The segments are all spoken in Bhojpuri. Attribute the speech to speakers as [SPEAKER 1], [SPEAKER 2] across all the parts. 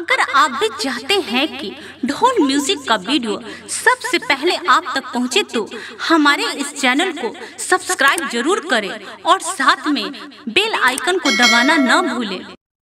[SPEAKER 1] अगर आप भी चाहते हैं कि ढोल म्यूजिक का वीडियो सबसे पहले आप तक पहुंचे तो हमारे इस चैनल को सब्सक्राइब जरूर करें और साथ में बेल आइकन को दबाना न भूलें।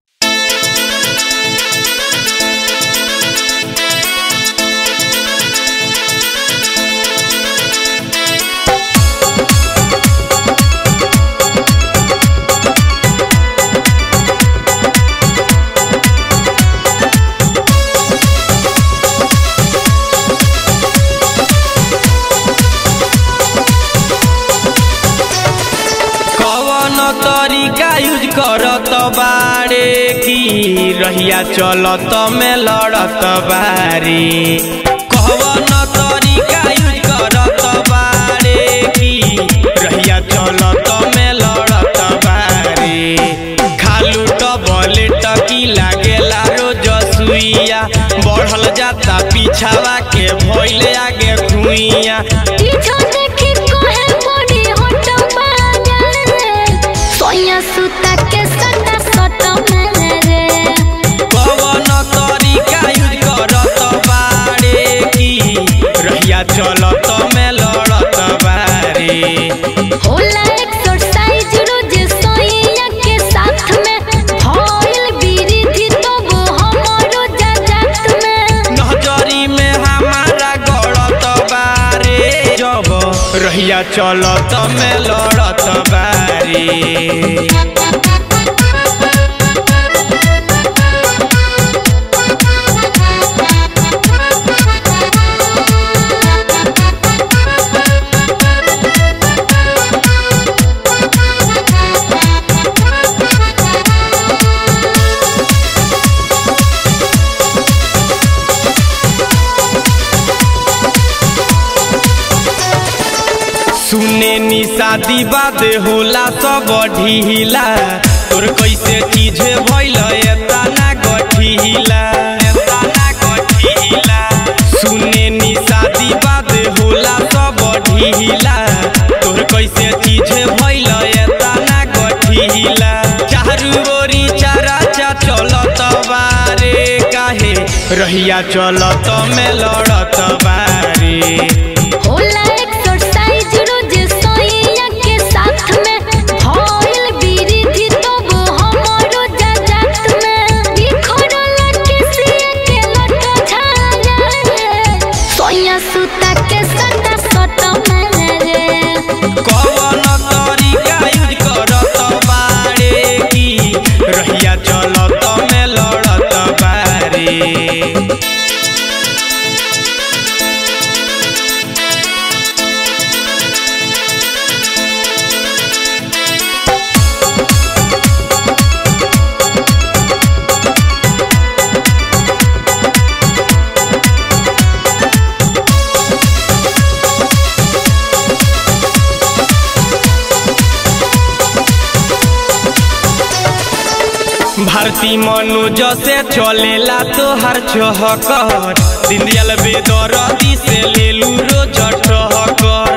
[SPEAKER 2] तरीका यूज करत बारे की रहिया चलत में लड़त बारे कवन तरीका यूज करत बारे की रहिया चलत में लड़त बारे खालू डबल टकी लागेला रोज सुइया बढ़ल जाता पीछावा के भइले आगे खुइया
[SPEAKER 3] सुता के सटा सटा मेरे
[SPEAKER 2] कवन तरीका यूज करत बारे की रहिया चलत में लड़त बारे
[SPEAKER 3] होला एक्सरसाइज रोज सोइया के साथ में भइल बिरिधि तो वो हमरो जात में
[SPEAKER 2] नजरी में हमारा गड़त बारे जब रहिया चलत में लड़त बारे सुने नी शादी बाद होला सब ढीला तोर कैसे चीज भइल एता ना गठीला सुने नी शादी बाद होला सब ढीला तोर कैसे चीज भइल एता ना गठीला चारू ओरी चारा चा चलत बारे काहे रहिया चलत में लड़त बारे
[SPEAKER 3] होला एक्सरसाइज रोज सोइया के साथ में भइल बिरिधि तो वो हमरो जात में बिखरल किसिया के लट छाया सोइया सुता के सटा सटा मेरे
[SPEAKER 2] कवन तरीका यूज करत बारे की रहिया चलत में लड़त बारे भारती मनोज से चलेला तोहर चहकर दिन दियल बेदरदी से लेलू रोज ठहकर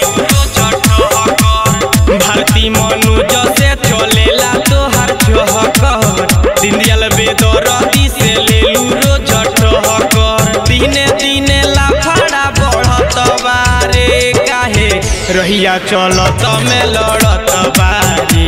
[SPEAKER 2] भारती मनोज से चलेला तोहर चहकर दिन दियल बेदरदी से लेलू रोज ठहकर दिने दिने लाफड़ा बढ़त बारे काहे रहिया चलत में लड़त बारे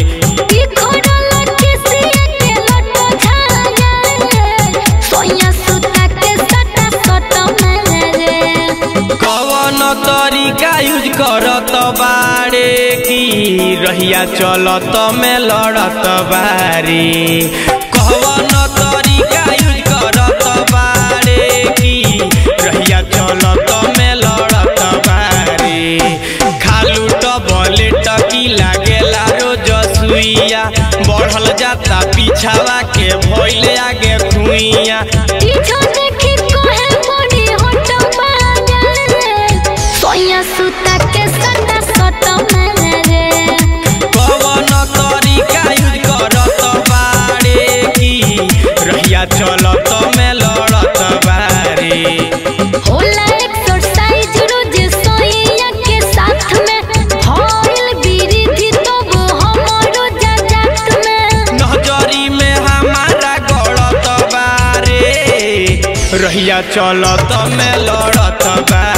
[SPEAKER 2] तरीका यूज करत बारे की रहिया चलत में लड़त बारे कवन तरीका यूज करत बारे की रहिया चलत में लड़त बारे खालू डबल टकी लागेला रोज सुइया बढ़ल जाता पीछावा के भइले आगे खुइया
[SPEAKER 3] सुता के सटा सटा मेरे
[SPEAKER 2] कवन तरीका यूज करत बारे की रहिया चलत में लड़त बारे
[SPEAKER 3] होला एक्सरसाइज रोज सोइया के साथ में भइल बिरिधि तो वो हमरो जात में
[SPEAKER 2] नजरी में हमारा गड़त बारे रहिया चलत में लड़त बा